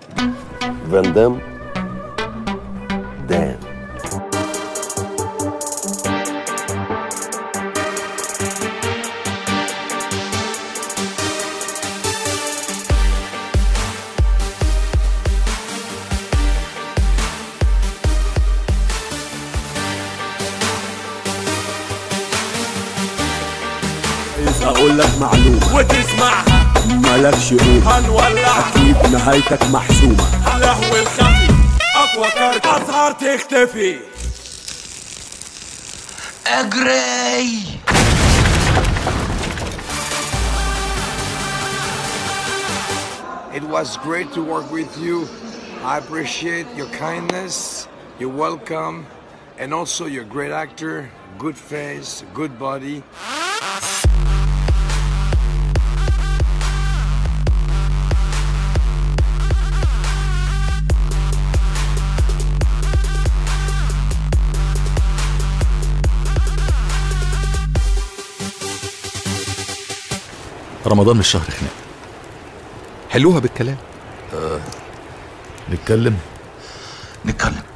فان دام دام. اقول لك معلومة وتسمعها مالكش قوة، هنولعها اكيد نهايتك محسومة. اللهو الخفي اقوى كارت اظهر تختفي. اجري. It was great to work with you. I appreciate your kindness, your welcome, and also you're a great actor, good face, good body. رمضان مش شهر خناق، حلوها بالكلام. نتكلم. نتكلم.